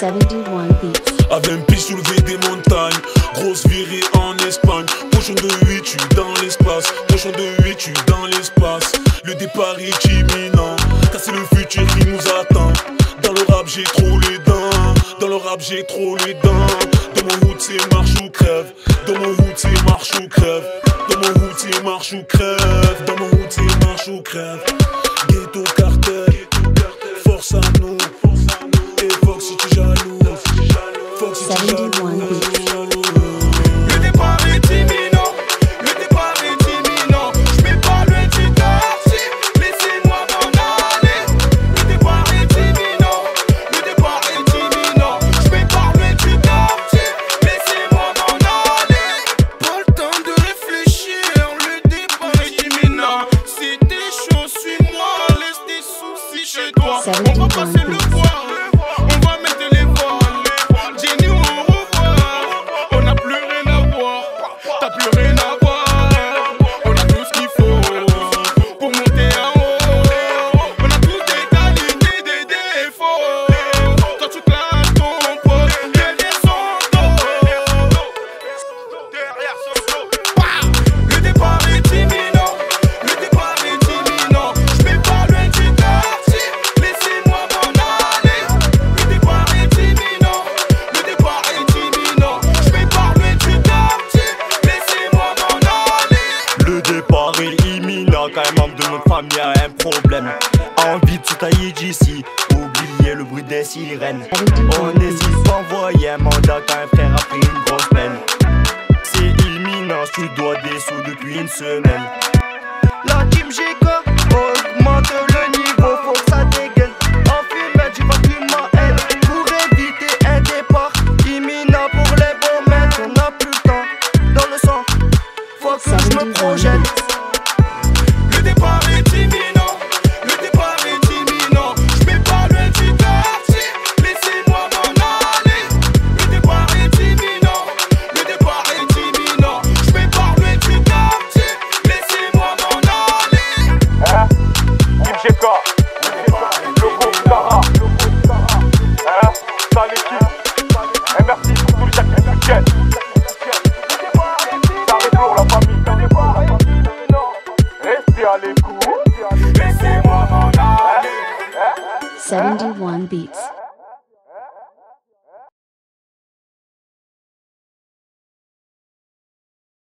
71 Beats. Avec un pied soulevé des montagnes, grosse virée en Espagne. Pochon de 8, tu dans l'espace. Pochon de 8, tu dans l'espace. Le départ est imminent, car c'est le futur qui nous attend. Dans le rap j'ai trop les dents, dans le rap j'ai trop les dents. Dans mon hood c'est marche ou crève, dans mon hood c'est marche ou crève. Dans mon hood c'est marche ou crève, dans mon hood c'est marche ou crève. Ghetto cartel, force à nous. Et Fox si tu jaloux, Fox si tu jaloux. Le départ est imminent, le départ est imminent. J'mets pas le du quartier, laissez-moi m'en aller. Le départ est imminent, le départ est imminent. J'mets pas le du quartier, laissez-moi m'en aller. Pas le temps de réfléchir, le départ est imminent. Si t'es chaud, suis-moi, laisse tes soucis chez toi. On va passer le voir. Quand un membre de notre famille a un problème, a envie de se tailler d'ici, oublier le bruit des sirènes. On n'hésite pas à envoyer un mandat quand un frère a pris une grosse peine. C'est imminent, tu dois des sous depuis une semaine. La team GK augmente le niveau, faut que ça dégaine. En fumette, j'y vais plus ma haine. Pour éviter un départ imminent pour les bons mètres. On n'a plus le temps dans le sang, faut que je me projette. Le départ est imminent, le départ est imminent. J'mets pas le du quartier, laissez-moi m'en aller. Le départ est imminent, le départ est imminent. J'mets pas le du quartier, laissez-moi m'en aller. Hein? Team GK, le groupe Tara. Hein? Ça l'équipe. Et merci pour tous les sacrifiés. Ça retourne la famille. Restez à l'écoute. Laissez-moi m'en aller. 71 Beats.